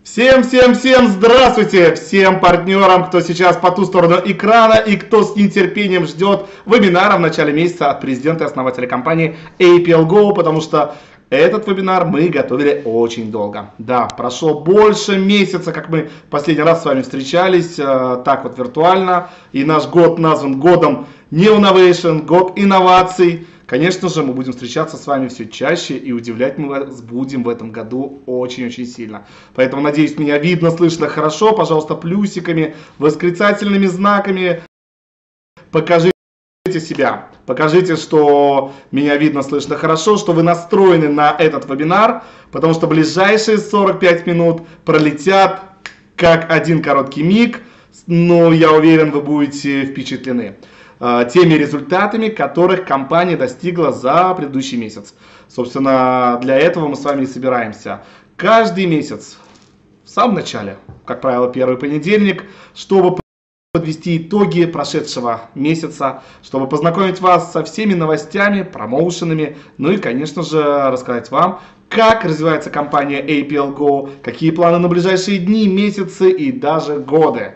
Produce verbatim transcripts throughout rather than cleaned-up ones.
Всем, всем, всем здравствуйте! Всем партнерам, кто сейчас по ту сторону экрана и кто с нетерпением ждет вебинара в начале месяца от президента и основателя компании эй пи эл Go, потому что этот вебинар мы готовили очень долго. Да, прошло больше месяца, как мы последний раз с вами встречались, э, так вот виртуально. И наш год назван годом Neonovation, год инноваций. Конечно же, мы будем встречаться с вами все чаще и удивлять мы вас будем в этом году очень-очень сильно. Поэтому, надеюсь, меня видно, слышно хорошо. Пожалуйста, плюсиками, восклицательными знаками покажите себя. Покажите, что меня видно, слышно хорошо, что вы настроены на этот вебинар, потому что ближайшие сорок пять минут пролетят как один короткий миг, но я уверен, вы будете впечатлены теми результатами, которых компания достигла за предыдущий месяц. Собственно, для этого мы с вами и собираемся. Каждый месяц, в самом начале, как правило, первый понедельник, чтобы подвести итоги прошедшего месяца, чтобы познакомить вас со всеми новостями, промоушенами, ну и, конечно же, рассказать вам, как развивается компания эй пи эл Go, какие планы на ближайшие дни, месяцы и даже годы.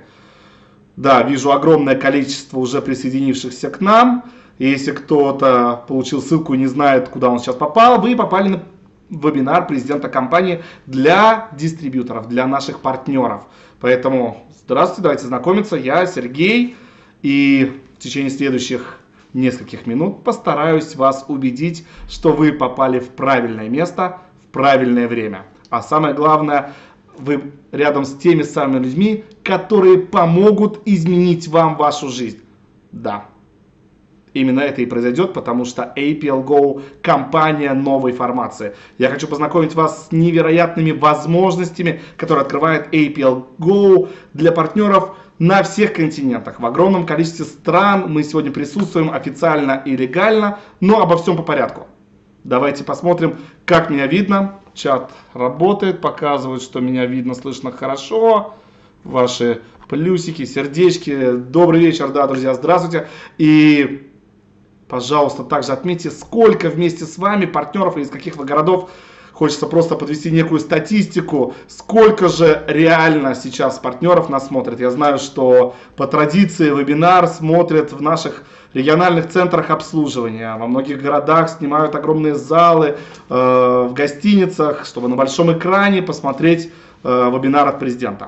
Да, вижу огромное количество уже присоединившихся к нам. Если кто-то получил ссылку и не знает, куда он сейчас попал, вы попали на вебинар президента компании для дистрибьюторов, для наших партнеров. Поэтому здравствуйте, давайте знакомиться. Я Сергей, и в течение следующих нескольких минут постараюсь вас убедить, что вы попали в правильное место, в правильное время. А самое главное, вы рядом с теми самыми людьми, которые помогут изменить вам вашу жизнь. Да, именно это и произойдет, потому что эй пи эл Go – компания новой формации. Я хочу познакомить вас с невероятными возможностями, которые открывает эй пи эл Go для партнеров на всех континентах. В огромном количестве стран мы сегодня присутствуем официально и легально, но обо всем по порядку. Давайте посмотрим, как меня видно. Чат работает, показывает, что меня видно, слышно хорошо. Ваши плюсики, сердечки. Добрый вечер, да, друзья, здравствуйте. И, пожалуйста, также отметьте, сколько вместе с вами партнеров и из каких вы городов. Хочется просто подвести некую статистику, сколько же реально сейчас партнеров нас смотрят. Я знаю, что по традиции вебинар смотрят в наших региональных центрах обслуживания. Во многих городах снимают огромные залы, э, в гостиницах, чтобы на большом экране посмотреть э, вебинар от президента.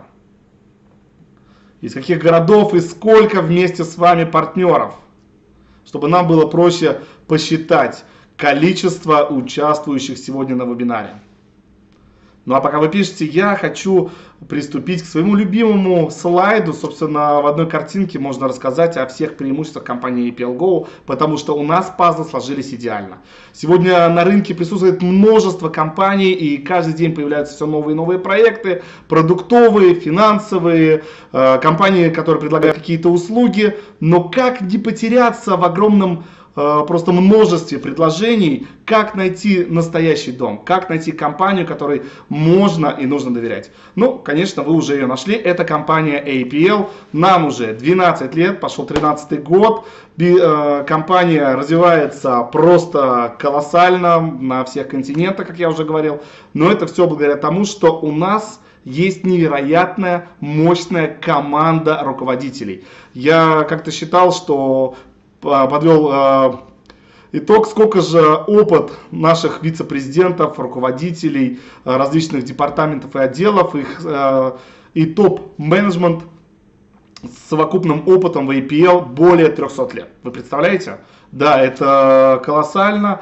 Из каких городов и сколько вместе с вами партнеров, чтобы нам было проще посчитать количество участвующих сегодня на вебинаре. Ну а пока вы пишете, я хочу приступить к своему любимому слайду. Собственно, в одной картинке можно рассказать о всех преимуществах компании эй пи эл Go, потому что у нас пазлы сложились идеально. Сегодня на рынке присутствует множество компаний, и каждый день появляются все новые и новые проекты, продуктовые, финансовые, э, компании, которые предлагают какие-то услуги. Но как не потеряться в огромном просто множестве предложений, как найти настоящий дом, как найти компанию, которой можно и нужно доверять. Ну, конечно, вы уже ее нашли, это компания эй пи эл, нам уже двенадцать лет, пошел тринадцатый год, компания развивается просто колоссально на всех континентах, как я уже говорил, но это все благодаря тому, что у нас есть невероятная мощная команда руководителей. Я как-то считал, что подвел э, итог, сколько же опыт наших вице-президентов, руководителей э, различных департаментов и отделов, их э, и топ-менеджмент с совокупным опытом в эй пи эл более трёхсот лет. Вы представляете? Да, это колоссально,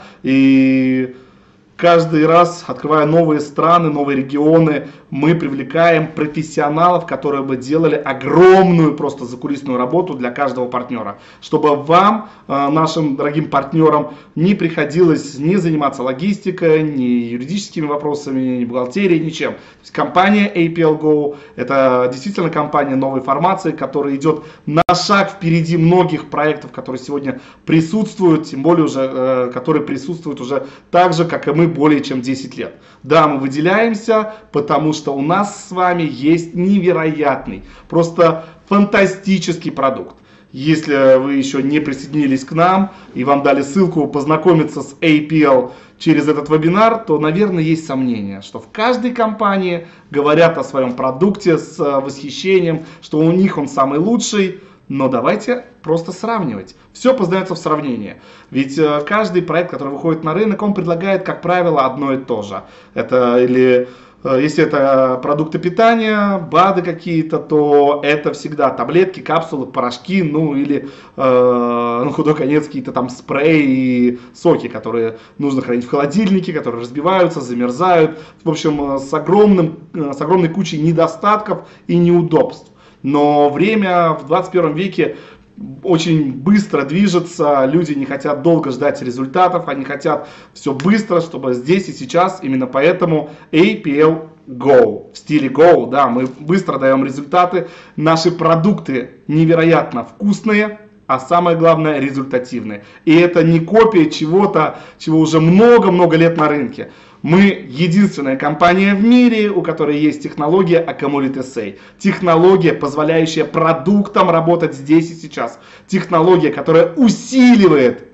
и каждый раз, открывая новые страны, новые регионы, мы привлекаем профессионалов, которые бы делали огромную просто закулисную работу для каждого партнера, чтобы вам, нашим дорогим партнерам, не приходилось ни заниматься логистикой, ни юридическими вопросами, ни бухгалтерией, ничем. То есть компания эй пи эл Go – это действительно компания новой формации, которая идет на шаг впереди многих проектов, которые сегодня присутствуют, тем более уже, которые присутствуют уже так же, как и мы, более чем десять лет. Да, мы выделяемся, потому что у нас с вами есть невероятный, просто фантастический продукт. Если вы еще не присоединились к нам и вам дали ссылку познакомиться с эй пи эл через этот вебинар, то, наверное, есть сомнение, что в каждой компании говорят о своем продукте с восхищением, что у них он самый лучший. Но давайте просто сравнивать. Все познается в сравнении. Ведь каждый проект, который выходит на рынок, он предлагает, как правило, одно и то же. Это или если это продукты питания, БАДы какие-то, то это всегда таблетки, капсулы, порошки, ну или э, на худой конец какие-то там спреи и соки, которые нужно хранить в холодильнике, которые разбиваются, замерзают. В общем, с, огромным, с огромной кучей недостатков и неудобств. Но время в двадцать первом веке очень быстро движется, люди не хотят долго ждать результатов, они хотят все быстро, чтобы здесь и сейчас, именно поэтому эй пи эл Go, в стиле Go, да, мы быстро даем результаты, наши продукты невероятно вкусные, а самое главное результативные. И это не копия чего-то, чего уже много-много лет на рынке. Мы единственная компания в мире, у которой есть технология Accumulate эс эй. Технология, позволяющая продуктам работать здесь и сейчас. Технология, которая усиливает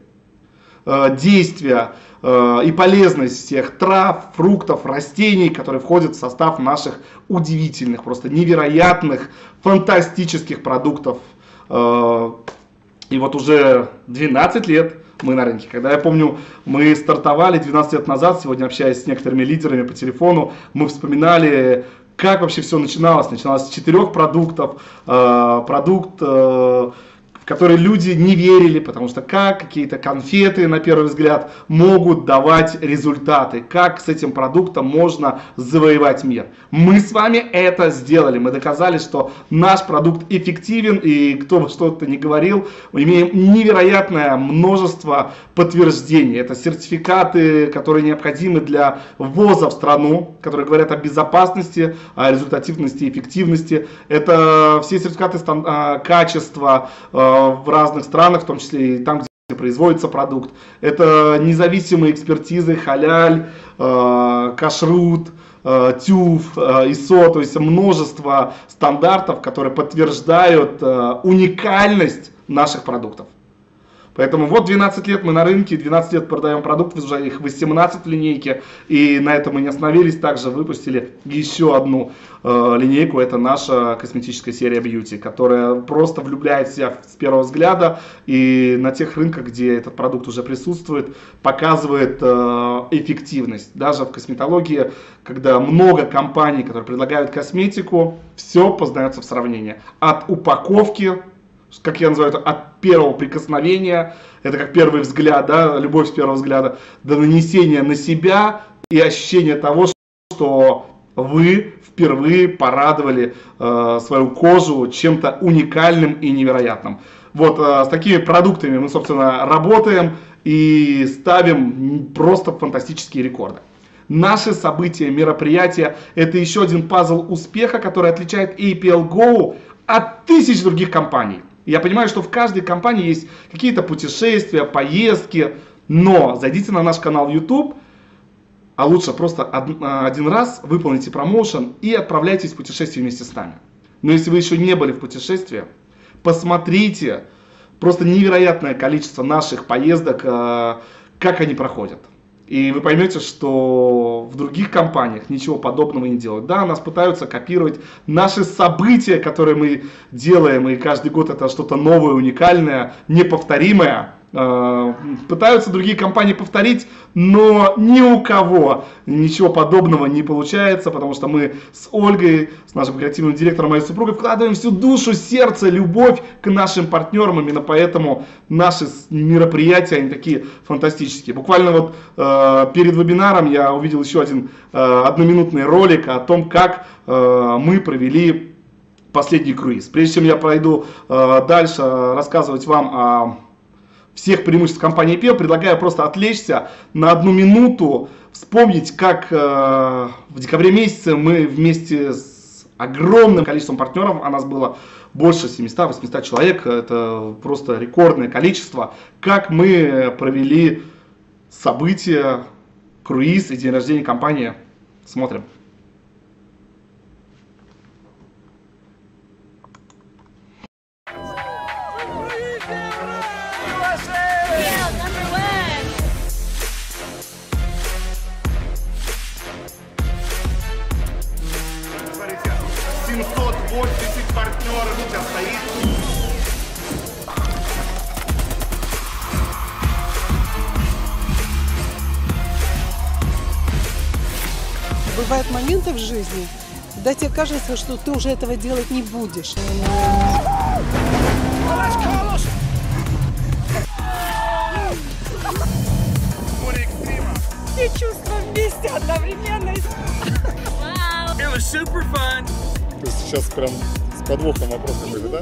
э, действия э, и полезность всех трав, фруктов, растений, которые входят в состав наших удивительных, просто невероятных, фантастических продуктов. Э, и вот уже двенадцать лет мы на рынке. Когда я помню, мы стартовали двенадцать лет назад, сегодня общаясь с некоторыми лидерами по телефону, мы вспоминали, как вообще все начиналось. Начиналось с четырех продуктов, э, продукт, э, в который люди не верили, потому что как какие-то конфеты, на первый взгляд, могут давать результаты, как с этим продуктом можно завоевать мир. Мы с вами это сделали, мы доказали, что наш продукт эффективен, и кто бы что-то ни говорил, мы имеем невероятное множество подтверждений. Это сертификаты, которые необходимы для ввоза в страну, которые говорят о безопасности, о результативности и эффективности. Это все сертификаты качества в разных странах, в том числе и там, где производится продукт. Это независимые экспертизы, халяль, кашрут, тюф, ай эс о, то есть множество стандартов, которые подтверждают уникальность наших продуктов. Поэтому вот двенадцать лет мы на рынке, двенадцать лет продаем продукт, уже их восемнадцать в линейке. И на этом мы не остановились, также выпустили еще одну э, линейку, это наша косметическая серия Beauty, которая просто влюбляет себя с первого взгляда. И на тех рынках, где этот продукт уже присутствует, показывает э, эффективность. Даже в косметологии, когда много компаний, которые предлагают косметику, все познается в сравнении. От упаковки, как я называю это, от первого прикосновения, это как первый взгляд, да, любовь с первого взгляда, до нанесения на себя и ощущения того, что вы впервые порадовали э, свою кожу чем-то уникальным и невероятным. Вот э, с такими продуктами мы, собственно, работаем и ставим просто фантастические рекорды. Наши события, мероприятия – это еще один пазл успеха, который отличает эй пи эл Go от тысяч других компаний. Я понимаю, что в каждой компании есть какие-то путешествия, поездки, но зайдите на наш канал YouTube, а лучше просто один раз выполните промоушен и отправляйтесь в путешествие вместе с нами. Но если вы еще не были в путешествии, посмотрите просто невероятное количество наших поездок, как они проходят. И вы поймете, что в других компаниях ничего подобного не делают. Да, нас пытаются копировать наши события, которые мы делаем, и каждый год это что-то новое, уникальное, неповторимое. Пытаются другие компании повторить, но ни у кого ничего подобного не получается, потому что мы с Ольгой, с нашим креативным директором, моей супругой, вкладываем всю душу, сердце, любовь к нашим партнерам. Именно поэтому наши мероприятия, они такие фантастические. Буквально вот э, перед вебинаром я увидел еще один э, одноминутный ролик о том, как э, мы провели последний круиз. Прежде чем я пройду э, дальше рассказывать вам о всех преимуществ компании эй пи эл, предлагаю просто отвлечься на одну минуту, вспомнить, как э, в декабре месяце мы вместе с огромным количеством партнеров, а нас было больше семисот-восьмисот человек, это просто рекордное количество, как мы провели события, круиз и день рождения компании. Смотрим. восемьдесят партнеров сейчас стоит. Бывают моменты в жизни, когда тебе кажется, что ты уже этого делать не будешь. Все чувства вместе одновременно. It was super fun. То есть сейчас прям с подвохом вопрос какой-то, да?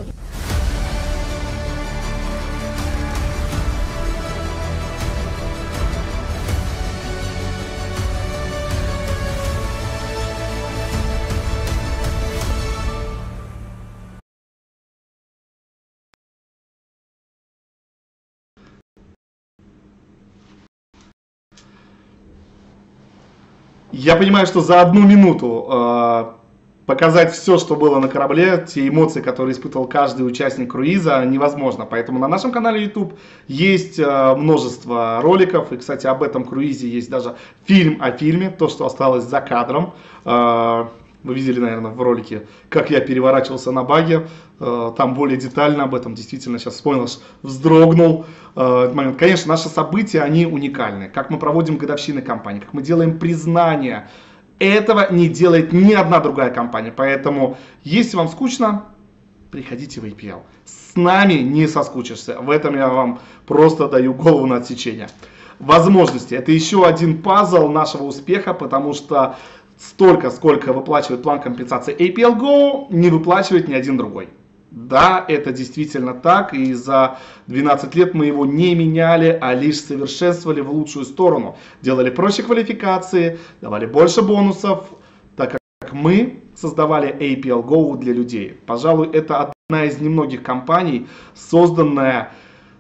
Я понимаю, что за одну минуту э, показать все, что было на корабле, те эмоции, которые испытывал каждый участник круиза, невозможно. Поэтому на нашем канале YouTube есть э, множество роликов. И, кстати, об этом круизе есть даже фильм о фильме, то, что осталось за кадром. Э, вы видели, наверное, в ролике, как я переворачивался на баге. Э, там более детально об этом. Действительно, сейчас вспомнил, аж вздрогнул. Э, этот момент. Конечно, наши события, они уникальны. Как мы проводим годовщины компании, как мы делаем признания. Этого не делает ни одна другая компания. Поэтому, если вам скучно, приходите в эй пи эл. С нами не соскучишься. В этом я вам просто даю голову на отсечение. Возможности. Это еще один пазл нашего успеха, потому что столько, сколько выплачивает план компенсации эй пи эл Go, не выплачивает ни один другой. Да, это действительно так, и за двенадцать лет мы его не меняли, а лишь совершенствовали в лучшую сторону. Делали проще квалификации, давали больше бонусов, так как мы создавали эй пи эл Go для людей. Пожалуй, это одна из немногих компаний, созданная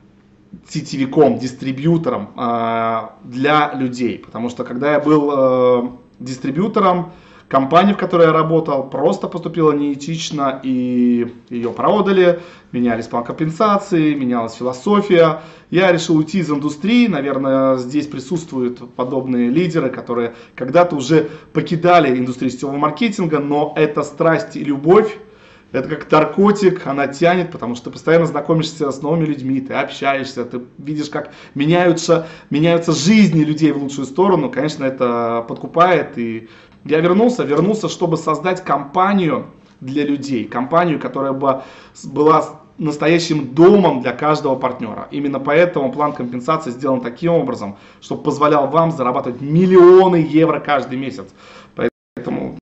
сетевиком, дистрибьютором э, для людей. Потому что когда я был э, дистрибьютором, компания, в которой я работал, просто поступила неэтично, и ее продали, менялись план компенсации, менялась философия. Я решил уйти из индустрии. Наверное, здесь присутствуют подобные лидеры, которые когда-то уже покидали индустрию сетевого маркетинга, но это страсть и любовь. Это как наркотик, она тянет, потому что ты постоянно знакомишься с новыми людьми, ты общаешься, ты видишь, как меняются, меняются жизни людей в лучшую сторону. Конечно, это подкупает, и я вернулся, вернулся, чтобы создать компанию для людей, компанию, которая бы была настоящим домом для каждого партнера. Именно поэтому план компенсации сделан таким образом, чтобы позволял вам зарабатывать миллионы евро каждый месяц. Поэтому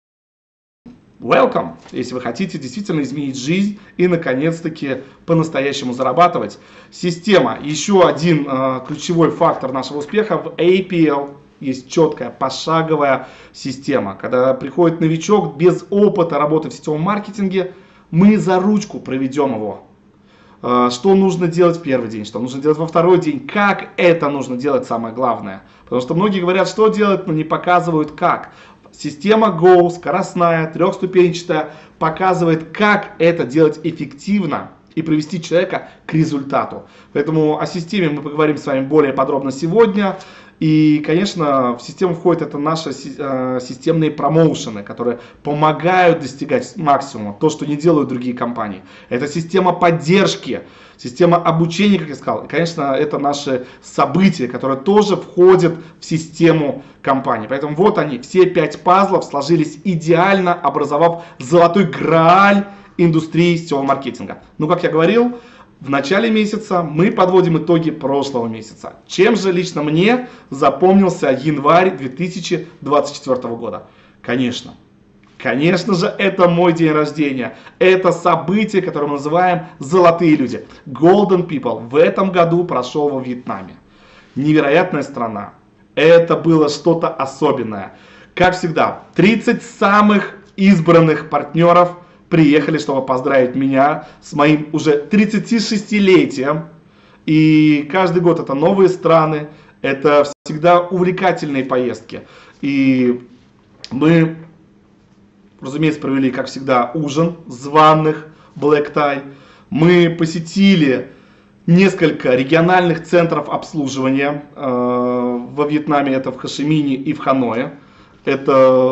welcome, если вы хотите действительно изменить жизнь и наконец-таки по-настоящему зарабатывать. Система, еще один э, ключевой фактор нашего успеха в эй пи эл. Есть четкая пошаговая система. Когда приходит новичок без опыта работы в сетевом маркетинге, мы за ручку проведем его. Что нужно делать в первый день, что нужно делать во второй день, как это нужно делать, самое главное. Потому что многие говорят, что делать, но не показывают как. Система Go, скоростная, трехступенчатая, показывает, как это делать эффективно и привести человека к результату. Поэтому о системе мы поговорим с вами более подробно сегодня. И, конечно, в систему входят это наши э, системные промоушены, которые помогают достигать максимума, то, что не делают другие компании. Это система поддержки, система обучения, как я сказал. И, конечно, это наши события, которые тоже входят в систему компании. Поэтому вот они, все пять пазлов сложились идеально, образовав золотой грааль индустрии сетевого маркетинга. Ну, как я говорил, в начале месяца мы подводим итоги прошлого месяца. Чем же лично мне запомнился январь две тысячи двадцать четвёртого года? Конечно, конечно же, это мой день рождения. Это событие, которое мы называем «Золотые люди». Golden People в этом году прошел во Вьетнаме. Невероятная страна. Это было что-то особенное. Как всегда, тридцать самых избранных партнеров приехали, чтобы поздравить меня с моим уже тридцатишестилетием. И каждый год это новые страны, это всегда увлекательные поездки. И мы, разумеется, провели, как всегда, ужин званых Black Tie. Мы посетили несколько региональных центров обслуживания. Во Вьетнаме это в Хошимине и в Ханое. Это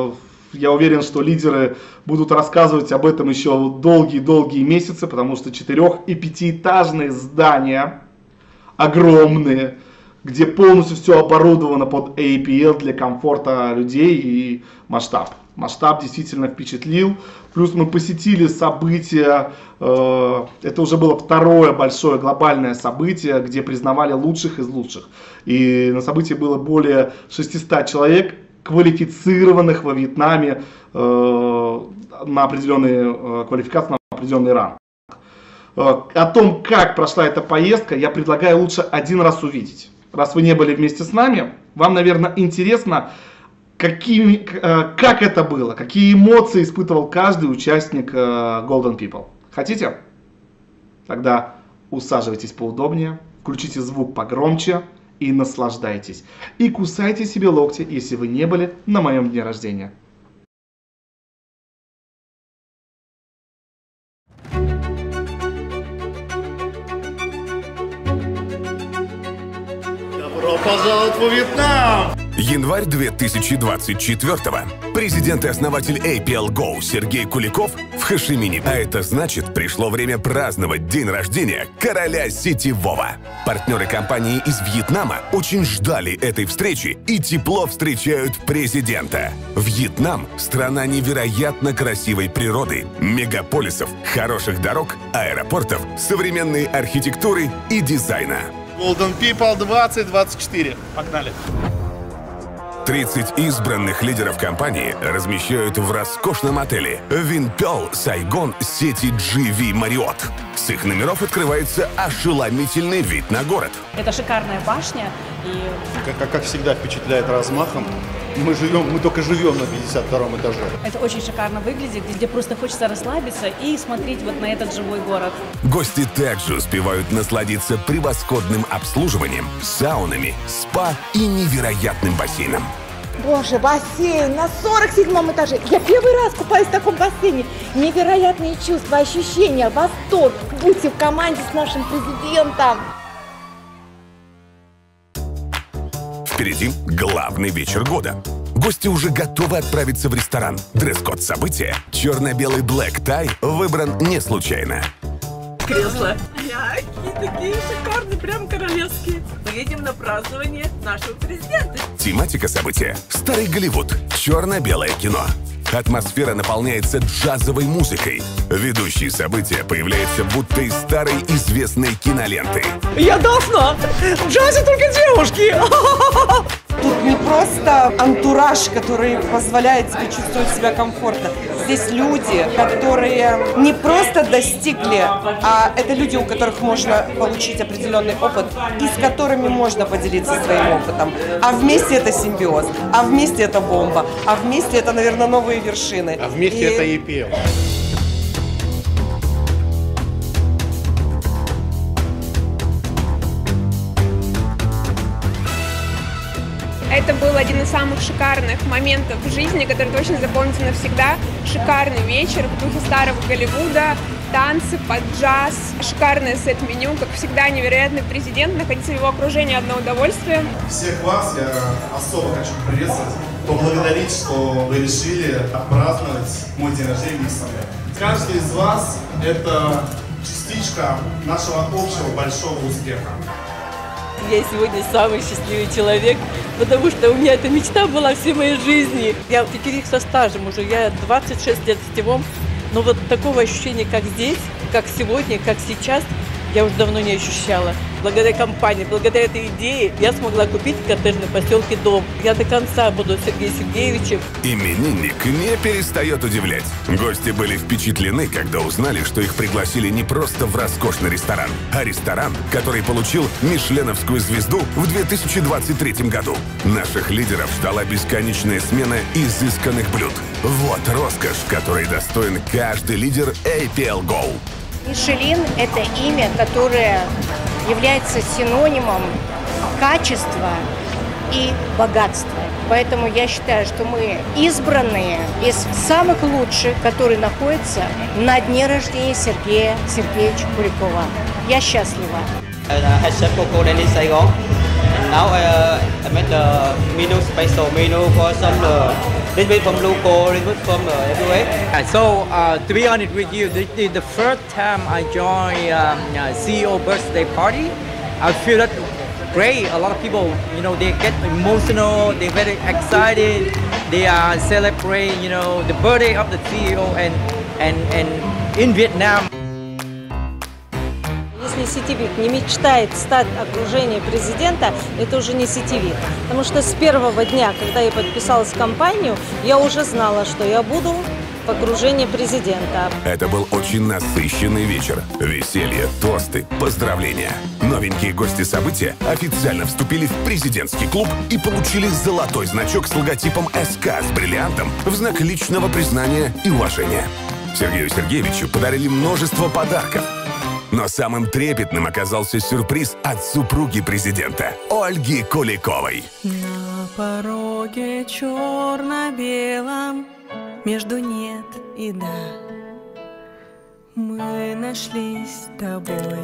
я уверен, что лидеры будут рассказывать об этом еще долгие-долгие месяцы, потому что четырех- и пятиэтажные здания, огромные, где полностью все оборудовано под эй пи эл для комфорта людей и масштаб. Масштаб действительно впечатлил. Плюс мы посетили события, э, это уже было второе большое глобальное событие, где признавали лучших из лучших. И на событии было более шестисот человек, квалифицированных во Вьетнаме э, на определенные э, квалификации, на определенный ранг. Э, о том, как прошла эта поездка, я предлагаю лучше один раз увидеть. Раз вы не были вместе с нами, вам, наверное, интересно, какими, э, как это было, какие эмоции испытывал каждый участник э, Golden People. Хотите? Тогда усаживайтесь поудобнее, включите звук погромче и наслаждайтесь. И кусайте себе локти, если вы не были на моем дне рождения. Добро пожаловать во Вьетнам! Январь две тысячи двадцать четвёртого. Президент и основатель эй пи эл Go Сергей Куликов в Хошимине. А это значит, пришло время праздновать день рождения короля сетевого. Партнеры компании из Вьетнама очень ждали этой встречи и тепло встречают президента. Вьетнам – страна невероятно красивой природы, мегаполисов, хороших дорог, аэропортов, современной архитектуры и дизайна. Golden People двадцать двадцать четыре. Погнали. тридцать избранных лидеров компании размещают в роскошном отеле Винпёл Сайгон сети джи ви Marriott. С их номеров открывается ошеломительный вид на город. Это шикарная башня. И... Как, как, как всегда впечатляет размахом. Мы живем, мы только живем на пятьдесят втором этаже. Это очень шикарно выглядит, где просто хочется расслабиться и смотреть вот на этот живой город. Гости также успевают насладиться превосходным обслуживанием, саунами, спа и невероятным бассейном. Боже, бассейн на сорок седьмом этаже. Я первый раз купаюсь в таком бассейне. Невероятные чувства, ощущения, восторг. Будьте в команде с нашим президентом. Впереди главный вечер года. Гости уже готовы отправиться в ресторан. Дресс-код события черно-белый блэк тай выбран не случайно. Кресла. Мягкие, такие шикарные, прям королевские. Мы едем на празднование нашего президента. Тематика события – Старый Голливуд, черно-белое кино. Атмосфера наполняется джазовой музыкой. Ведущий события появляется будто из старой известной киноленты. Я должна! В джазе только девушки! Тут не просто антураж, который позволяет тебе чувствовать себя комфортно. Здесь люди, которые не просто достигли, а это люди, у которых можно получить определенный опыт и с которыми можно поделиться своим опытом. А вместе это симбиоз, а вместе это бомба, а вместе это, наверное, новые вершины. А вместе И... это эй пи эл. Это был один из самых шикарных моментов в жизни, который точно запомнится навсегда. Шикарный вечер в духе старого Голливуда, танцы под джаз, шикарное сет-меню, как всегда невероятный президент, находиться в его окружении одно удовольствие. Всех вас я особо хочу приветствовать, поблагодарить, что вы решили отпраздновать мой день рождения вместе со мной. Каждый из вас – это частичка нашего общего большого успеха. Я сегодня самый счастливый человек, потому что у меня эта мечта была всей моей жизни. Я пятерик со стажем уже, я двадцать шесть лет в сетевом, но вот такого ощущения, как здесь, как сегодня, как сейчас, я уже давно не ощущала. Благодаря компании, благодаря этой идее я смогла купить в коттеджном поселке дом. Я до конца буду с Сергеем Сергеевичем. Именинник не перестает удивлять. Гости были впечатлены, когда узнали, что их пригласили не просто в роскошный ресторан, а ресторан, который получил мишленовскую звезду в две тысячи двадцать третьем году. Наших лидеров ждала бесконечная смена изысканных блюд. Вот роскошь, которой достоин каждый лидер эй пи эл Go. Мишелин – это имя, которое является синонимом качества и богатства. Поэтому я считаю, что мы избранные из самых лучших, которые находятся на дне рождения Сергея Сергеевича Куликова. Я счастлива. Head chef Coco Deli Saigon. And now I uh, made the menu special menu for some uh, little bit from local, a little bit from uh, everywhere. Uh, so, uh, to be honest with you, this is the first time I joined um, uh, C E O birthday party. I feel that great. A lot of people, you know, they get emotional. They're very excited. They are celebrating, you know, the birthday of the C E O and and and in Vietnam. Если сетевик не мечтает стать окружением президента, это уже не сетевик. Потому что с первого дня, когда я подписалась в компанию, я уже знала, что я буду в окружении президента. Это был очень насыщенный вечер. Веселье, тосты, поздравления. Новенькие гости события официально вступили в президентский клуб и получили золотой значок с логотипом эс ка с бриллиантом в знак личного признания и уважения. Сергею Сергеевичу подарили множество подарков. Но самым трепетным оказался сюрприз от супруги президента, Ольги Куликовой. На пороге черно-белом, между нет и да, мы нашлись с тобой.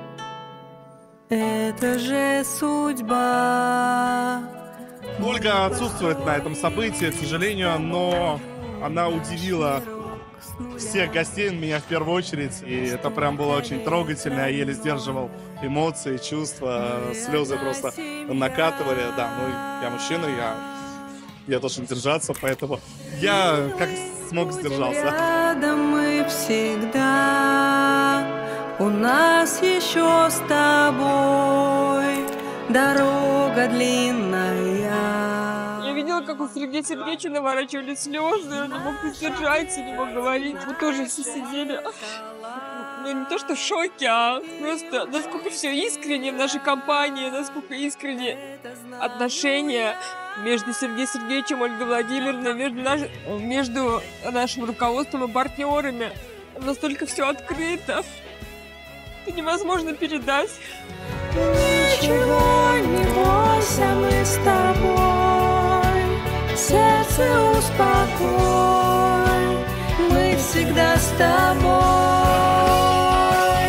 Это же судьба. Ольга отсутствует на этом событии, к сожалению, но она удивила всех гостей, меня в первую очередь, и это прям было очень трогательно, я еле сдерживал эмоции, чувства, слезы просто накатывали, да, ну я мужчина, я, я должен держаться, поэтому я как смог сдержался. Рядом мы всегда, у нас еще с тобой дорога длинная. Я видела, как у Сергея Сергеевича наворачивались слезы, он не мог сдержаться, не мог говорить. Мы тоже все сидели, ну не то что в шоке, а просто насколько все искренне в нашей компании, насколько искренне отношения между Сергеем Сергеевичем и Ольгой Владимировной, между, наш... между нашим руководством и партнерами. Настолько все открыто, это невозможно передать. Ничего не бойся, мы с тобой, сердце успокой, мы всегда с тобой.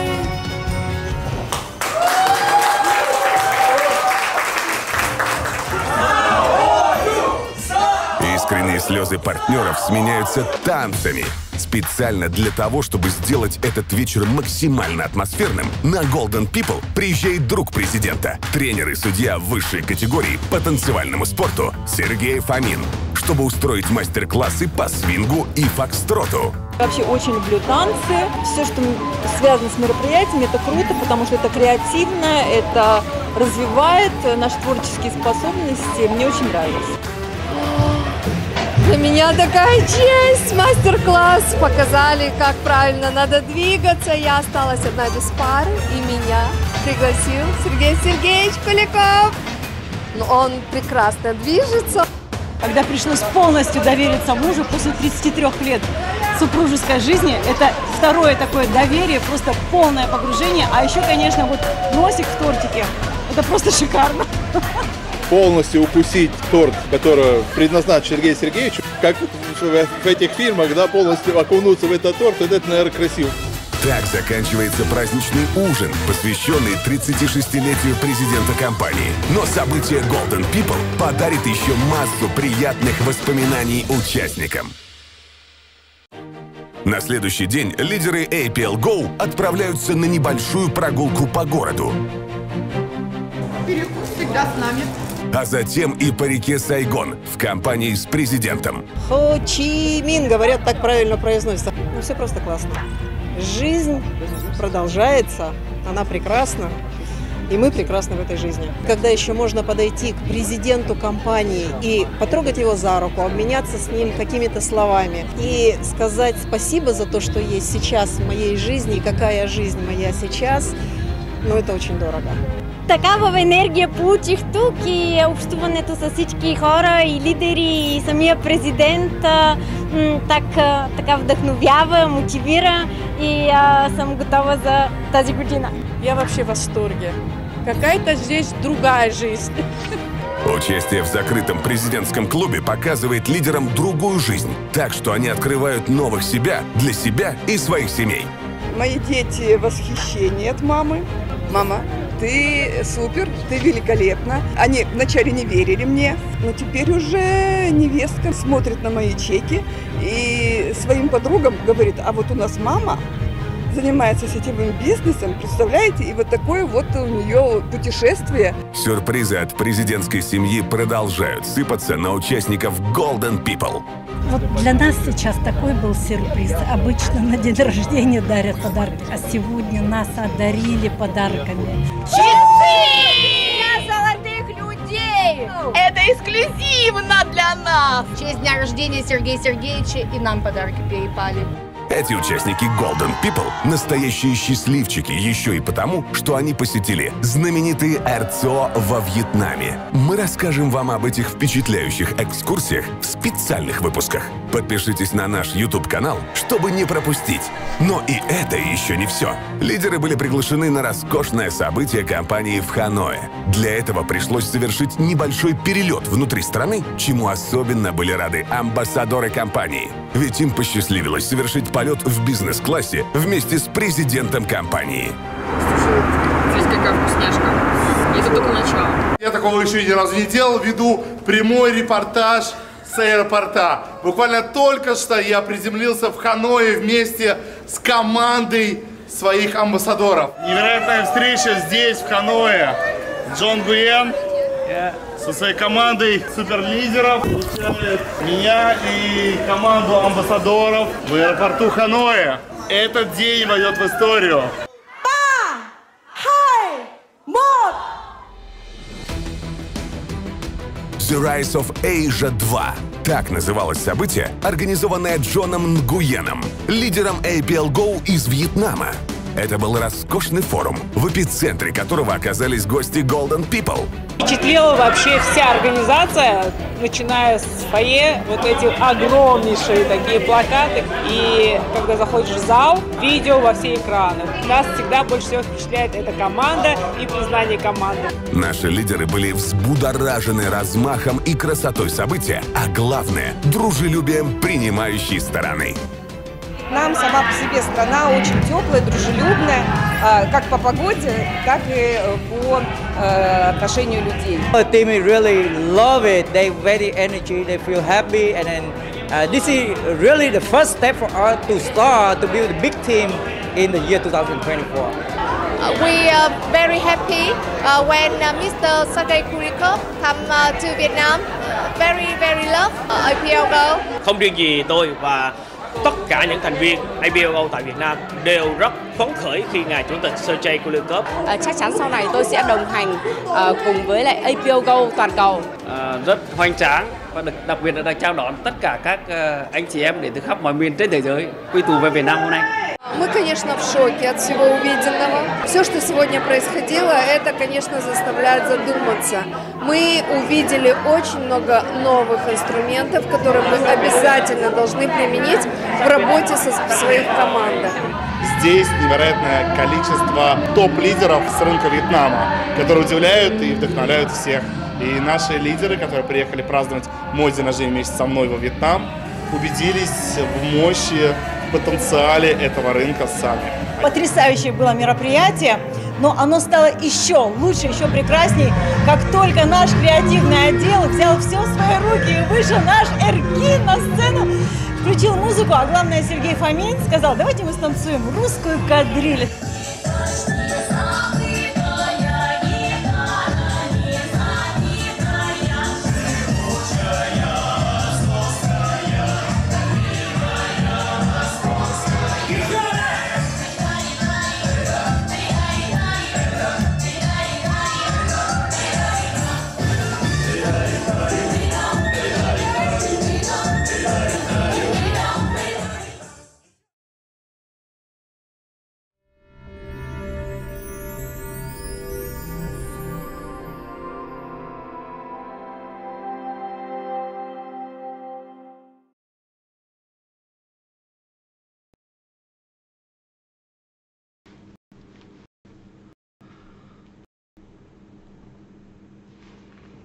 Искренние слезы партнеров сменяются танцами. Специально для того, чтобы сделать этот вечер максимально атмосферным, на Golden People приезжает друг президента, тренер и судья высшей категории по танцевальному спорту Сергей Фомин, чтобы устроить мастер-классы по свингу и фокстроту. Вообще очень люблю танцы. Все, что связано с мероприятиями, это круто, потому что это креативно, это развивает наши творческие способности. Мне очень нравится. Для меня такая честь! Мастер-класс показали, как правильно надо двигаться. Я осталась одна без пары, и меня пригласил Сергей Сергеевич Куликов. Но он прекрасно движется. Когда пришлось полностью довериться мужу после тридцати трёх лет супружеской жизни, это второе такое доверие, просто полное погружение. А еще, конечно, вот носик в тортике, это просто шикарно. Полностью укусить торт, который предназначен Сергею Сергеевичу, как в этих фильмах, да, полностью окунуться в этот торт, вот это, наверное, красиво. Так заканчивается праздничный ужин, посвященный тридцатишестилетию президента компании. Но событие Golden People подарит еще массу приятных воспоминаний участникам. На следующий день лидеры эй пи эл Go отправляются на небольшую прогулку по городу. Перекус всегда с нами. А затем и по реке Сайгон в компании с президентом. Хо Чи Мин, говорят, так правильно произносится. Ну, все просто классно. Жизнь продолжается, она прекрасна, и мы прекрасны в этой жизни. Когда еще можно подойти к президенту компании и потрогать его за руку, обменяться с ним какими-то словами и сказать спасибо за то, что есть сейчас в моей жизни, и какая жизнь моя сейчас, ну, это очень дорого. Такава енергия получих тук и общуването с всички хора и лидери и самия президент так, така вдъхновява, мотивира и а, съм готова за тази година. Я вообще в восторге. Какая-то здесь другая жизнь. Участие в закрытом президентском клубе показывает лидерам другую жизнь, так что они открывают новых себя для себя и своих семей. Мои дети в восхищении от мамы. Мама, ты супер, ты великолепна. Они вначале не верили мне, но теперь уже невестка смотрит на мои чеки и своим подругам говорит, а вот у нас мама занимается сетевым бизнесом, представляете, и вот такое вот у нее путешествие. Сюрпризы от президентской семьи продолжают сыпаться на участников Golden People. Вот для нас сейчас такой был сюрприз. Обычно на день рождения дарят подарки, а сегодня нас одарили подарками. Часы для золотых людей! Это эксклюзивно для нас! В честь дня рождения Сергея Сергеевича и нам подарки перепали. Эти участники Golden People – настоящие счастливчики еще и потому, что они посетили знаменитые эр цэ о во Вьетнаме. Мы расскажем вам об этих впечатляющих экскурсиях в специальных выпусках. Подпишитесь на наш YouTube-канал, чтобы не пропустить. Но и это еще не все. Лидеры были приглашены на роскошное событие компании в Ханое. Для этого пришлось совершить небольшой перелет внутри страны, чему особенно были рады амбассадоры компании. Ведь им посчастливилось совершить полет в бизнес-классе вместе с президентом компании. Здесь какая вкусняшка. И это только начало. Я такого еще ни разу не делал, веду прямой репортаж с аэропорта. Буквально только что я приземлился в Ханое вместе с командой своих амбассадоров. Невероятная встреча здесь, в Ханое. Джон Гуен со своей командой суперлидеров встречает меня и команду амбассадоров в аэропорту Ханое. Этот день войдет в историю. The Rise of Asia два. Так называлось событие, организованное Джоном Нгуеном, лидером эй пи эл Go из Вьетнама. Это был роскошный форум, в эпицентре которого оказались гости Golden People. Впечатлила вообще вся организация, начиная с фойе, вот эти огромнейшие такие плакаты. И когда заходишь в зал, видео во все экраны. Нас всегда больше всего впечатляет эта команда и признание команды. Наши лидеры были взбудоражены размахом и красотой события, а главное – дружелюбием принимающей стороны. Нам сама по себе страна очень теплая, дружелюбная, как по погоде, так и по отношению людей. The team really love it. They very energy. They feel happy, and then uh, this is really the first step for us to start to build a big team in the year twenty twenty-four. We are very happy uh, when uh, Mister Sergei Kulikov come uh, to Vietnam. Very very love uh, ây pi eo Go. Không riêng gì tôi và tất cả những thành viên ây pi eo Go tại Việt Nam đều rất phấn khởi khi ngài chủ tịch Sergei Kulikov. À, chắc chắn sau này tôi sẽ đồng hành à, cùng với lại ây pi eo Go toàn cầu. À, rất hoành tráng và được, đặc biệt là được chào đón tất cả các uh, anh chị em đến từ khắp mọi miền trên thế giới quy tụ về Việt Nam hôm nay. Мы, конечно, в шоке от всего увиденного. Все, что сегодня происходило, это, конечно, заставляет задуматься. Мы увидели очень много новых инструментов, которые мы обязательно должны применить в работе со, в своих командах. Здесь невероятное количество топ-лидеров с рынка Вьетнама, которые удивляют и вдохновляют всех. И наши лидеры, которые приехали праздновать мой день рождения вместе со мной во Вьетнам, убедились в мощи, в потенциале этого рынка сами. Потрясающее было мероприятие, но оно стало еще лучше, еще прекрасней, как только наш креативный отдел взял все в свои руки и вышел наш Эргин на сцену, включил музыку, а главное Сергей Фомин сказал: давайте мы станцуем русскую кадриль.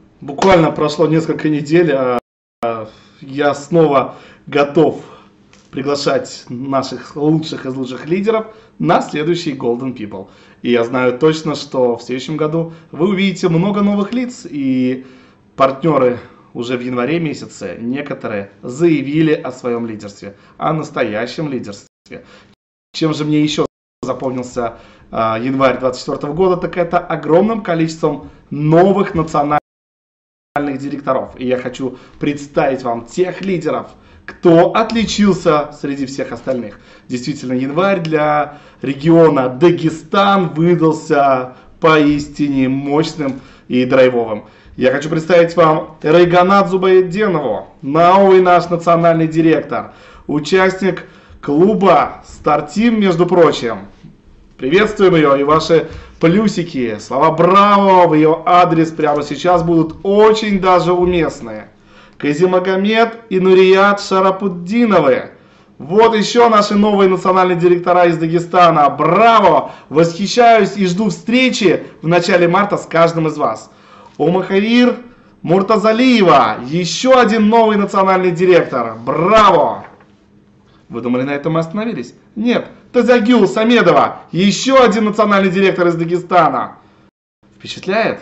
Буквально прошло несколько недель, а я снова готов приглашать наших лучших из лучших лидеров на следующий Golden People. И я знаю точно, что в следующем году вы увидите много новых лиц, и партнеры уже в январе месяце некоторые заявили о своем лидерстве, о настоящем лидерстве. Чем же мне еще запомнился э, январь двадцать четвёртого года, так это огромным количеством новых национальных директоров. И я хочу представить вам тех лидеров, кто отличился среди всех остальных. Действительно, январь для региона Дагестан выдался поистине мощным и драйвовым. Я хочу представить вам Райганат Зубайденову, новый наш национальный директор, участник клуба «Стартим», между прочим. Приветствуем ее, и ваши плюсики, слова «браво» в ее адрес прямо сейчас будут очень даже уместные. Казимагомед и Нурият Шарапуддиновы. Вот еще наши новые национальные директора из Дагестана. Браво! Восхищаюсь и жду встречи в начале марта с каждым из вас. Умахаир Муртазалиева. Еще один новый национальный директор. Браво! Вы думали, на этом мы остановились? Нет. Тазагюл Самедова. Еще один национальный директор из Дагестана. Впечатляет?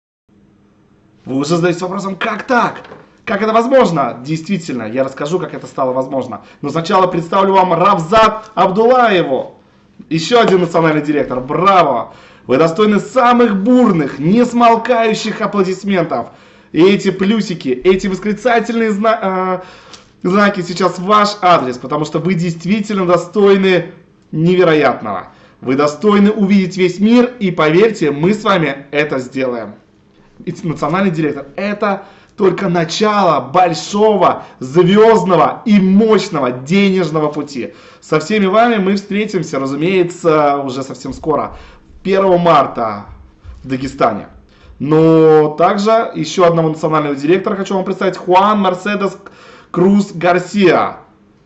Вы уже задаетесь вопросом, как так? Как это возможно? Действительно, я расскажу, как это стало возможно. Но сначала представлю вам Равзат Абдулаеву. Еще один национальный директор. Браво! Вы достойны самых бурных, не смолкающих аплодисментов. И эти плюсики, эти восклицательные зна э, знаки сейчас в ваш адрес, потому что вы действительно достойны невероятного. Вы достойны увидеть весь мир, и поверьте, мы с вами это сделаем. И национальный директор – это только начало большого, звездного и мощного денежного пути. Со всеми вами мы встретимся, разумеется, уже совсем скоро, первого марта в Дагестане. Но также еще одного национального директора хочу вам представить, Хуан Мерседес Круз Гарсия.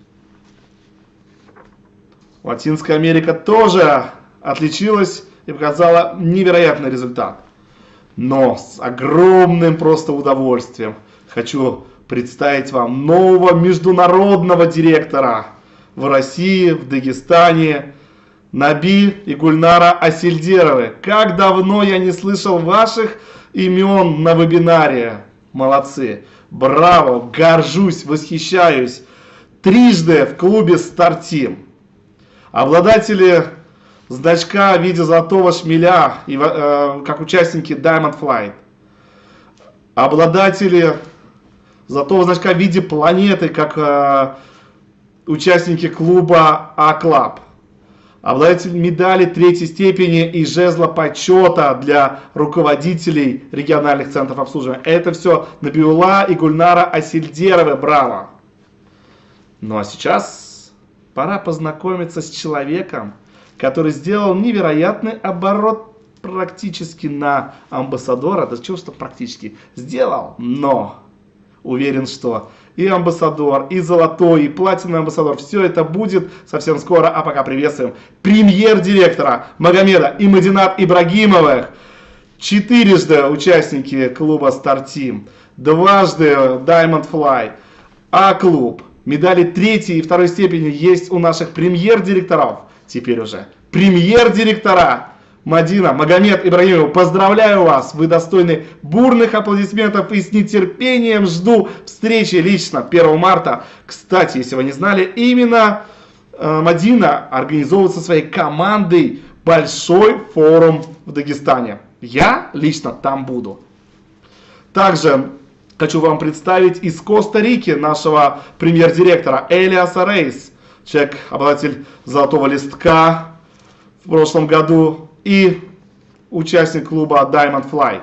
Латинская Америка тоже отличилась и показала невероятный результат. Но с огромным просто удовольствием хочу представить вам нового международного директора в России, в Дагестане, Наби и Гульнара Асильдеровы. Как давно я не слышал ваших имен на вебинаре. Молодцы. Браво, горжусь, восхищаюсь. Трижды в клубе «Стартим». Обладатели значка в виде золотого шмеля, и, э, как участники Diamond Flight. Обладатели золотого значка в виде планеты, как э, участники клуба А-Клаб. Обладатель медали третьей степени и жезла почета для руководителей региональных центров обслуживания. Это все Набиулла и Гульнара Асильдеровы. Браво! Ну а сейчас пора познакомиться с человеком, который сделал невероятный оборот практически на амбассадора. Да чего что практически сделал, но уверен, что и амбассадор, и золотой, и платиновый амбассадор, все это будет совсем скоро. А пока приветствуем премьер-директора Магомеда и Мадинат Ибрагимовых. Четырежды участники клуба «Стартим», дважды Diamond Fly, А-клуб. Медали третьей и второй степени есть у наших премьер-директоров. Теперь уже премьер-директора Мадина, Магомед Ибрагимов, поздравляю вас, вы достойны бурных аплодисментов и с нетерпением жду встречи лично первого марта. Кстати, если вы не знали, именно э, Мадина организовывает со своей командой большой форум в Дагестане. Я лично там буду. Также хочу вам представить из Коста-Рики нашего премьер-директора Элиаса Рейс, человек, обладатель золотого листка в прошлом году и участник клуба Diamond Fly.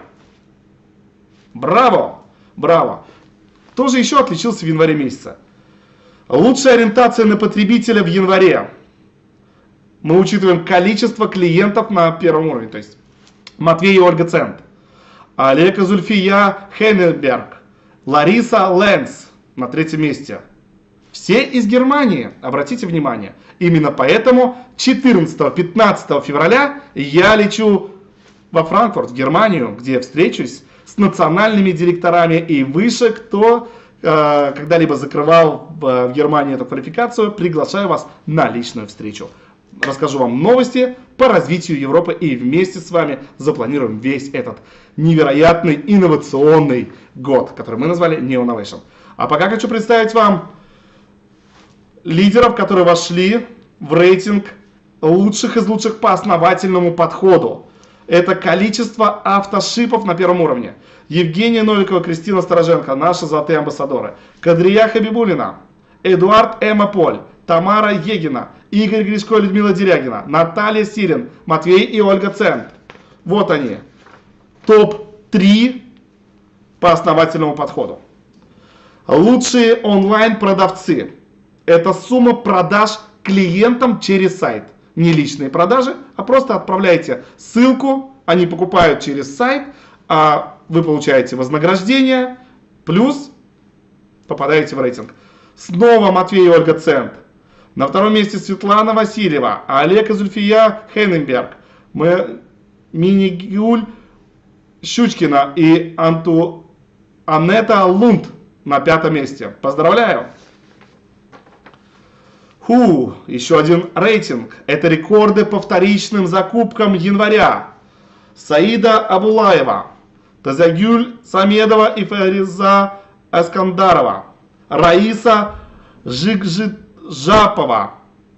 Браво! Браво! Кто же еще отличился в январе месяце? Лучшая ориентация на потребителя в январе. Мы учитываем количество клиентов на первом уровне, то есть Матвей и Ольга Цент, Олег и Зульфия Хеннеберг, Лариса Лэнс на третьем месте. Все из Германии, обратите внимание. Именно поэтому четырнадцатого-пятнадцатого февраля я лечу во Франкфурт, в Германию, где встречусь с национальными директорами и выше, кто э, когда-либо закрывал в, в Германии эту квалификацию, приглашаю вас на личную встречу. Расскажу вам новости по развитию Европы и вместе с вами запланируем весь этот невероятный инновационный год, который мы назвали Neo Innovation. А пока хочу представить вам лидеров, которые вошли в рейтинг лучших из лучших по основательному подходу. Это количество автошипов на первом уровне. Евгения Новикова, Кристина Стороженко, наши золотые амбассадоры. Кадрия Хабибулина, Эдуард Эмма Поль, Тамара Егина, Игорь Гришко и Людмила Дерягина, Наталья Сирин, Матвей и Ольга Цент. Вот они. топ три по основательному подходу. Лучшие онлайн-продавцы. Это сумма продаж клиентам через сайт. Не личные продажи, а просто отправляете ссылку, они покупают через сайт, а вы получаете вознаграждение, плюс попадаете в рейтинг. Снова Матвей и Ольга Цент. На втором месте Светлана Васильева, Олег и Зульфия Хейненберг, Минигюль Щучкина и Анту Анетта Лунд на пятом месте. Поздравляю! Ху, еще один рейтинг. Это рекорды по вторичным закупкам января. Саида Абулаева, Тазагюль Самедова и Фариза Аскандарова, Раиса Жигжижапова.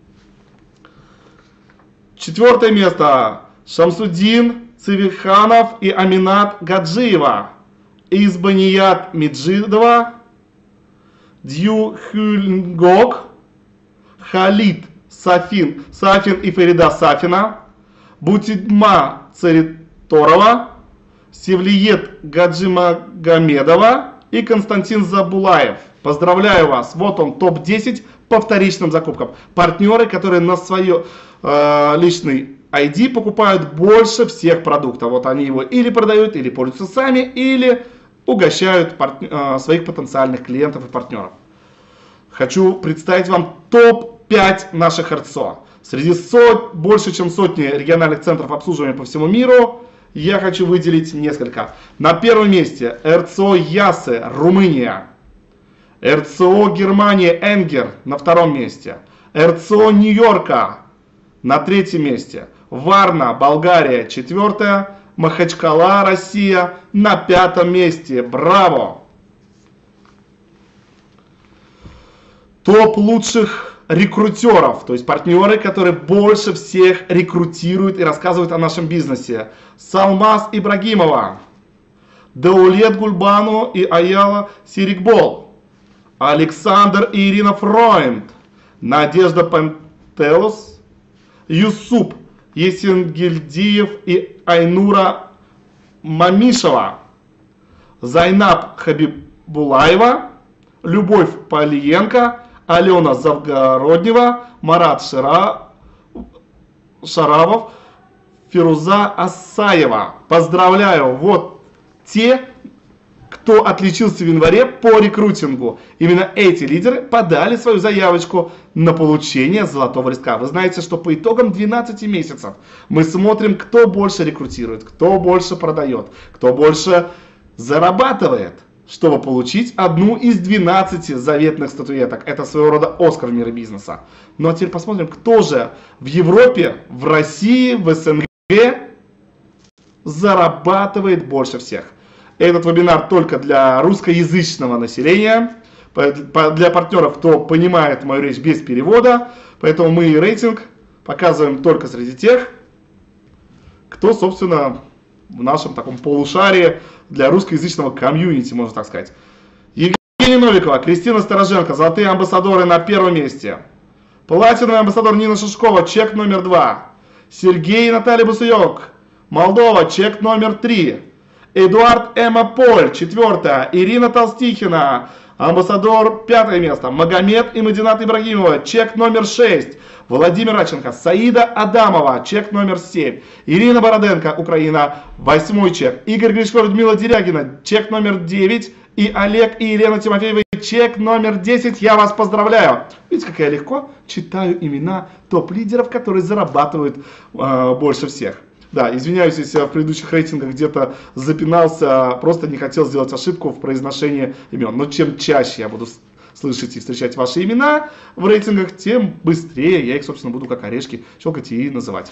Четвертое место. Шамсудин Цивиханов и Аминат Гаджиева. Избаният Меджидова, Дью Хюльнгок, Халид Сафин, Сафин и Фарида Сафина, Бутидма Цариторова, Севлиет Гаджимагомедова и Константин Забулаев. Поздравляю вас! Вот он, топ десять по вторичным закупкам. Партнеры, которые на свое э, личный ай ди покупают больше всех продуктов. Вот они его или продают, или пользуются сами, или угощают партн... э, своих потенциальных клиентов и партнеров. Хочу представить вам топ пять наших эр цэ о. Среди сот, больше чем сотни региональных центров обслуживания по всему миру я хочу выделить несколько. На первом месте эр цэ о Ясы, Румыния. эр цэ о Германия, Энгер на втором месте. эр цэ о Нью-Йорка на третьем месте. Варна, Болгария, четвертое. Махачкала, Россия на пятом месте. Браво! Топ лучших рекрутеров, то есть партнеры, которые больше всех рекрутируют и рассказывают о нашем бизнесе. Салмаз Ибрагимова, Даулет Гульбану и Аяла Сирикбол, Александр и Ирина Фройнд, Надежда Пантелос, Юсуп Есенгельдиев и Айнура Мамишева, Зайнаб Хабибулаева, Любовь Полиенко, Алена Завгороднева, Марат Шира... Шаравов, Фируза Асаева. Поздравляю! Вот те, кто отличился в январе по рекрутингу. Именно эти лидеры подали свою заявочку на получение золотого листка. Вы знаете, что по итогам двенадцати месяцев мы смотрим, кто больше рекрутирует, кто больше продает, кто больше зарабатывает, чтобы получить одну из двенадцати заветных статуэток. Это своего рода Оскар в мире бизнеса. Ну а теперь посмотрим, кто же в Европе, в России, в эс эн гэ зарабатывает больше всех. Этот вебинар только для русскоязычного населения, для партнеров, кто понимает мою речь без перевода. Поэтому мы рейтинг показываем только среди тех, кто, собственно, в нашем таком полушарии для русскоязычного комьюнити, можно так сказать. Евгения Новикова, Кристина Стороженко, золотые амбассадоры на первом месте. Платиновый амбассадор Нина Шишкова, чек номер два. Сергей и Наталья Бусуёк, Молдова, чек номер три. Эдуард Эмма Поль, четвертое. Ирина Толстихина, амбассадор, пятое место. Магомед и Мадинат Ибрагимова, чек номер шесть. Владимир Радченко, Саида Адамова, чек номер семь. Ирина Бороденко, Украина, восьмой чек. Игорь Гришко, Людмила Дерягина, чек номер девять. И Олег и Елена Тимофеева, чек номер десять. Я вас поздравляю. Видите, как я легко читаю имена топ-лидеров, которые зарабатывают э, больше всех. Да, извиняюсь, если я в предыдущих рейтингах где-то запинался, просто не хотел сделать ошибку в произношении имен. Но чем чаще я буду слышать и встречать ваши имена в рейтингах, тем быстрее я их, собственно, буду как орешки щелкать и называть.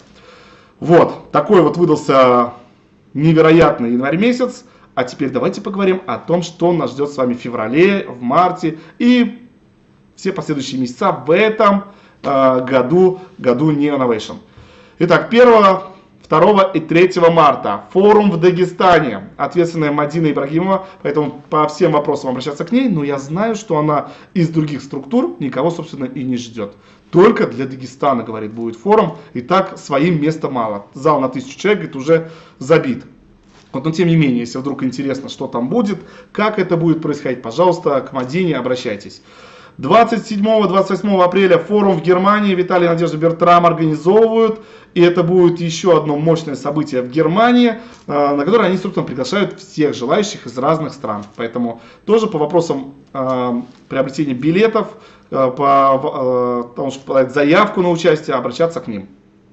Вот, такой вот выдался невероятный январь месяц. А теперь давайте поговорим о том, что нас ждет с вами в феврале, в марте и все последующие месяца в этом э, году, году Neo Innovation. Итак, первого, второго и третьего марта форум в Дагестане. Ответственная Мадина Ибрагимова, поэтому по всем вопросам обращаться к ней, но я знаю, что она из других структур никого, собственно, и не ждет. Только для Дагестана, говорит, будет форум, и так своим места мало. Зал на тысячу человек, говорит, уже забит. Вот, но тем не менее, если вдруг интересно, что там будет, как это будет происходить, пожалуйста, к Мадине обращайтесь. двадцать седьмого — двадцать восьмого апреля форум в Германии Виталий и Надежда Бертрам организовывают. И это будет еще одно мощное событие в Германии, на которое они, собственно, приглашают всех желающих из разных стран. Поэтому тоже по вопросам э, приобретения билетов, э, по э, тому, чтобы подать заявку на участие, обращаться к ним.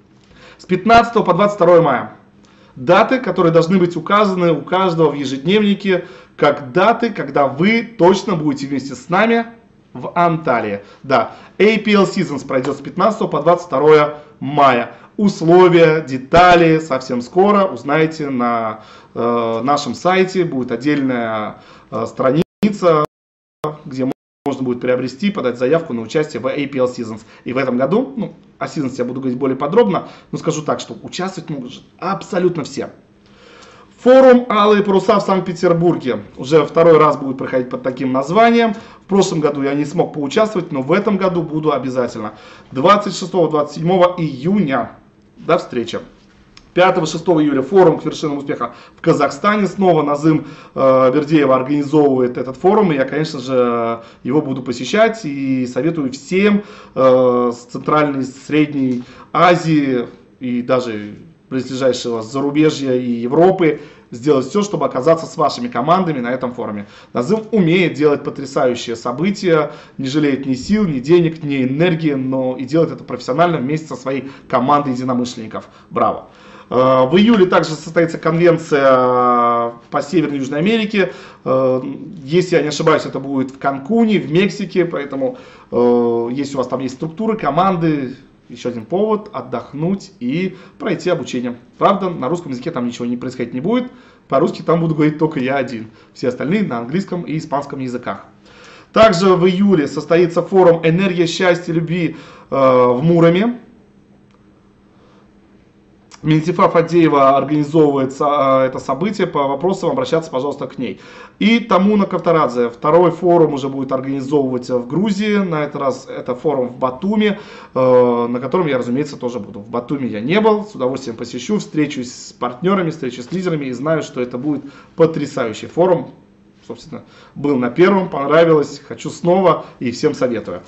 С пятнадцатого по двадцать второе мая. Даты, которые должны быть указаны у каждого в ежедневнике, как даты, когда вы точно будете вместе с нами в Анталии. Да, эй пи эл Seasons пройдет с пятнадцатого по двадцать второе мая. Условия, детали совсем скоро узнаете на э, нашем сайте. Будет отдельная э, страница, где можно будет приобрести, подать заявку на участие в эй пи эл Seasons. И в этом году, ну, о Seasons я буду говорить более подробно, но скажу так, что участвовать могут абсолютно все. Форум «Алые паруса» в Санкт-Петербурге. Уже второй раз будет проходить под таким названием. В прошлом году я не смог поучаствовать, но в этом году буду обязательно. двадцать шестого — двадцать седьмого июня. До встречи. пятого-шестого июля форум к вершинам успеха в Казахстане. Снова Назым э, Бердеева организовывает этот форум. И я, конечно же, его буду посещать. И советую всем э, с Центральной, Средней Азии и даже близлежащего зарубежья и Европы сделать все, чтобы оказаться с вашими командами на этом форуме. Назым умеет делать потрясающие события, не жалеет ни сил, ни денег, ни энергии, но и делает это профессионально вместе со своей командой единомышленников. Браво! В июле также состоится конвенция по Северной и Южной Америке. Если я не ошибаюсь, это будет в Канкуне, в Мексике, поэтому если у вас там есть структуры, команды, еще один повод отдохнуть и пройти обучение. Правда, на русском языке там ничего не происходить не будет. По-русски там буду говорить только я один. Все остальные на английском и испанском языках. Также в июле состоится форум «Энергия счастья, любви» э, в Муроме. Минтифа Фадеева организовывает это событие, по вопросам обращаться, пожалуйста, к ней. И Тамуна Кавторадзе, второй форум уже будет организовывать в Грузии, на этот раз это форум в Батуми, на котором я, разумеется, тоже буду. В Батуми я не был, с удовольствием посещу, встречусь с партнерами, встречусь с лидерами и знаю, что это будет потрясающий форум. Собственно, был на первом, понравилось, хочу снова и всем советую.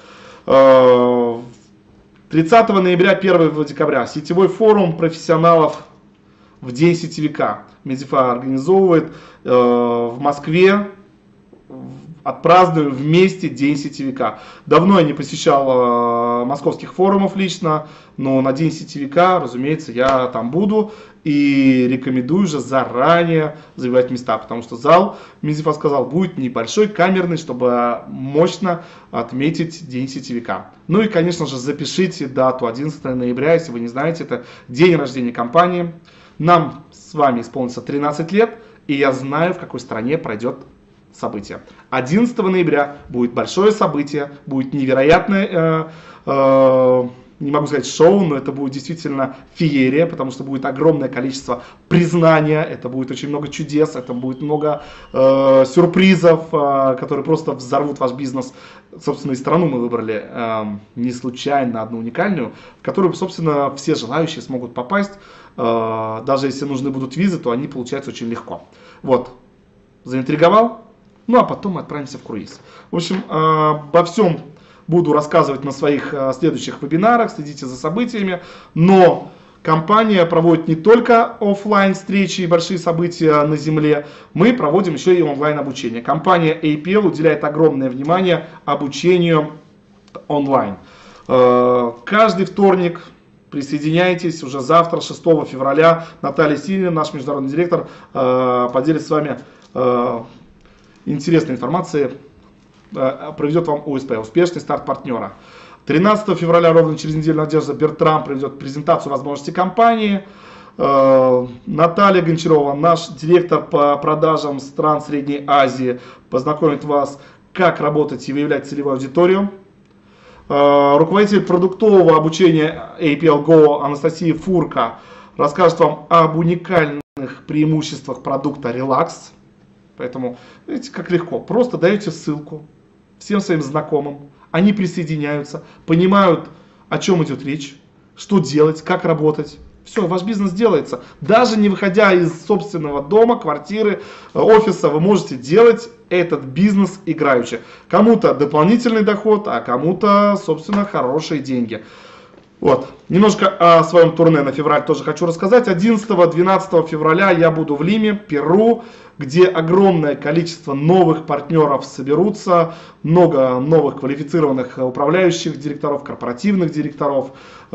тридцатого ноября — первого декабря сетевой форум профессионалов в День сетевика. Медифа организовывает э, в Москве. Отпразднуем вместе День сетевика. Давно я не посещал э, московских форумов лично, но на День сетевика, разумеется, я там буду. И рекомендую же заранее забивать места, потому что зал, Медифа сказал, будет небольшой, камерный, чтобы мощно отметить День сетевика. Ну и, конечно же, запишите дату одиннадцатого ноября, если вы не знаете, это день рождения компании. Нам с вами исполнится тринадцать лет, и я знаю, в какой стране пройдет событие. одиннадцатого ноября будет большое событие, будет невероятное, э, э, не могу сказать шоу, но это будет действительно феерия, потому что будет огромное количество признания, это будет очень много чудес, это будет много э, сюрпризов, э, которые просто взорвут ваш бизнес. Собственно, и страну мы выбрали э, не случайно, одну уникальную, в которую, собственно, все желающие смогут попасть. Э, даже если нужны будут визы, то они получаются очень легко. Вот, заинтриговал? Ну, а потом мы отправимся в круиз. В общем, э, обо всем буду рассказывать на своих э, следующих вебинарах, следите за событиями. Но компания проводит не только офлайн встречи и большие события на земле, мы проводим еще и онлайн обучение. Компания эй пи эл уделяет огромное внимание обучению онлайн. Э, каждый вторник Присоединяйтесь уже завтра, шестого февраля. Наталья Синина, наш международный директор, э, поделится с вами э, интересной информацией, э, проведет вам У Эс Пэ, успешный старт партнера. тринадцатого февраля, ровно через неделю, Надежда Бертрам проведет презентацию возможностей компании. Э, Наталья Гончарова, наш директор по продажам стран Средней Азии, познакомит вас, как работать и выявлять целевую аудиторию. Руководитель продуктового обучения эй пи эл Go Анастасия Фурка расскажет вам об уникальных преимуществах продукта Relax. Поэтому, видите, как легко. Просто даете ссылку всем своим знакомым. Они присоединяются, понимают, о чем идет речь, что делать, как работать. Все, ваш бизнес делается. Даже не выходя из собственного дома, квартиры, офиса, вы можете делать этот бизнес играючи. Кому-то дополнительный доход, а кому-то, собственно, хорошие деньги. Вот. Немножко о своем турне на февраль тоже хочу рассказать. одиннадцатого-двенадцатого февраля я буду в Лиме, Перу, где огромное количество новых партнеров соберутся, много новых квалифицированных управляющих директоров, корпоративных директоров.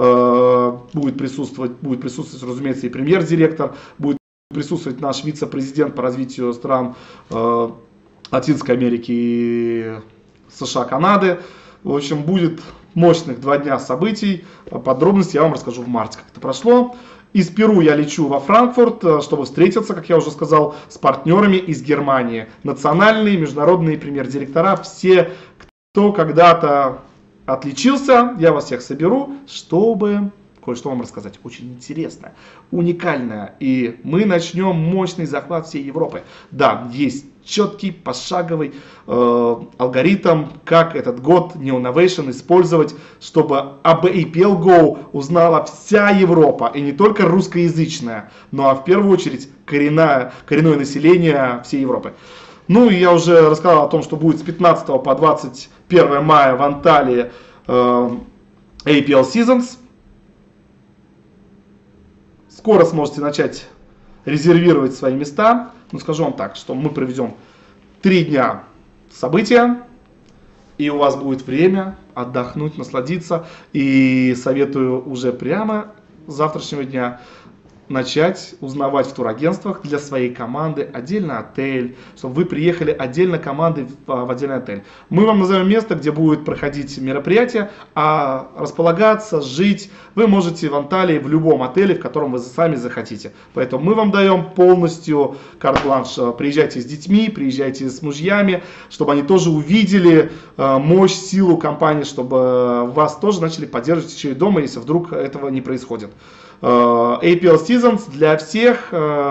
Э, будет присутствовать, будет присутствовать, разумеется, и премьер-директор, будет присутствовать наш вице-президент по развитию стран э, Латинской Америки и США, Канады. В общем, будет мощных два дня событий. Подробности я вам расскажу в марте, как это прошло. Из Перу я лечу во Франкфурт, чтобы встретиться, как я уже сказал, с партнерами из Германии. Национальные, международные премьер-директора, все, кто когда-то отличился, я вас всех соберу, чтобы кое-что вам рассказать. Очень интересное, уникальное. И мы начнем мощный захват всей Европы. Да, есть четкий, пошаговый э, алгоритм, как этот год Neo Innovation использовать, чтобы об эй пи эл Go узнала вся Европа, и не только русскоязычная, но а в первую очередь коренное, коренное население всей Европы. Ну и я уже рассказал о том, что будет с пятнадцатого по двадцать первое мая в Анталии э, эй пи эл Seasons. Скоро сможете начать резервировать свои места. Ну, скажу вам так, что мы проведем три дня события, и у вас будет время отдохнуть, насладиться. И советую уже прямо с завтрашнего дня начать узнавать в турагентствах для своей команды отдельно отель, чтобы вы приехали отдельно командой в, в отдельный отель. Мы вам назовем место, где будет проходить мероприятие, а располагаться, жить вы можете в Анталии в любом отеле, в котором вы сами захотите. Поэтому мы вам даем полностью карт-бланш. Приезжайте с детьми, приезжайте с мужьями, чтобы они тоже увидели э, мощь, силу компании, чтобы вас тоже начали поддерживать еще и дома, если вдруг этого не происходит. эй пи эл Seasons для всех,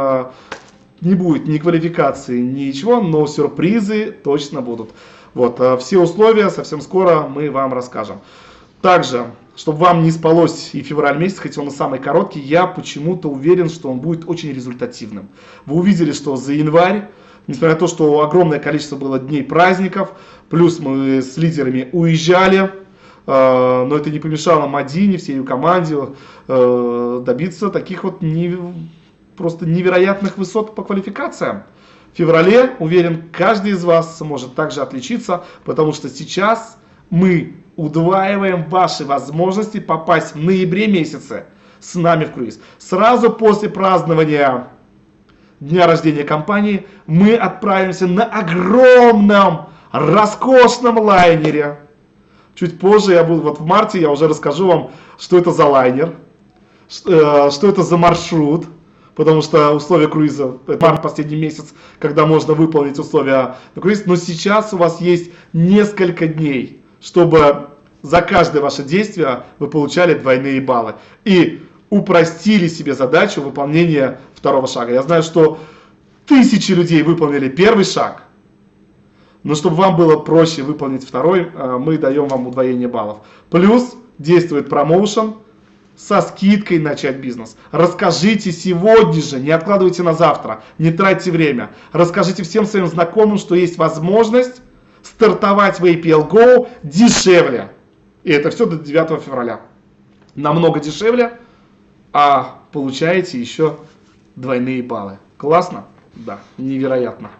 не будет ни квалификации, ничего, но сюрпризы точно будут. Вот, все условия совсем скоро мы вам расскажем. Также, чтобы вам не спалось и февраль месяц, хотя он и самый короткий, я почему-то уверен, что он будет очень результативным. Вы увидели, что за январь, несмотря на то, что огромное количество было дней праздников, плюс мы с лидерами уезжали, но это не помешало Мадине, всей ее команде добиться таких вот не, просто невероятных высот по квалификациям. В феврале, уверен, каждый из вас сможет также отличиться, потому что сейчас мы удваиваем ваши возможности попасть в ноябре месяце с нами в круиз. Сразу после празднования дня рождения компании мы отправимся на огромном, роскошном лайнере. Чуть позже, я буду, вот в марте я уже расскажу вам, что это за лайнер, что, что это за маршрут, потому что условия круиза, это март последний месяц, когда можно выполнить условия на круиз, но сейчас у вас есть несколько дней, чтобы за каждое ваше действие вы получали двойные баллы и упростили себе задачу выполнения второго шага. Я знаю, что тысячи людей выполнили первый шаг. Но чтобы вам было проще выполнить второй, мы даем вам удвоение баллов. Плюс действует промоушен со скидкой начать бизнес. Расскажите сегодня же, не откладывайте на завтра, не тратьте время. Расскажите всем своим знакомым, что есть возможность стартовать в эй пи эл Go дешевле. И это все до девятого февраля. Намного дешевле, а получаете еще двойные баллы. Классно? Да, невероятно.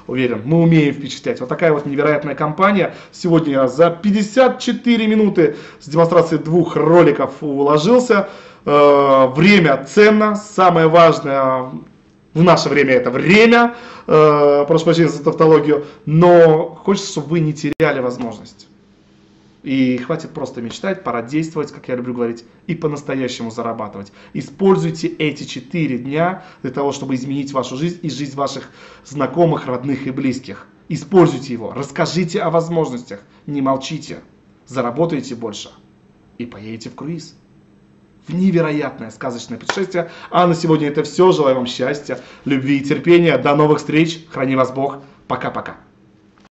уверен, мы умеем впечатлять. Вот такая вот невероятная компания. Сегодня я за пятьдесят четыре минуты с демонстрацией двух роликов уложился. Время ценно, самое важное в наше время это время, прошу прощения за тавтологию, но хочется, чтобы вы не теряли возможность. И хватит просто мечтать, пора действовать, как я люблю говорить, и по-настоящему зарабатывать. Используйте эти четыре дня для того, чтобы изменить вашу жизнь и жизнь ваших знакомых, родных и близких. Используйте его, расскажите о возможностях, не молчите, заработайте больше и поедете в круиз. В невероятное сказочное путешествие. А на сегодня это все. Желаю вам счастья, любви и терпения. До новых встреч. Храни вас Бог. Пока-пока.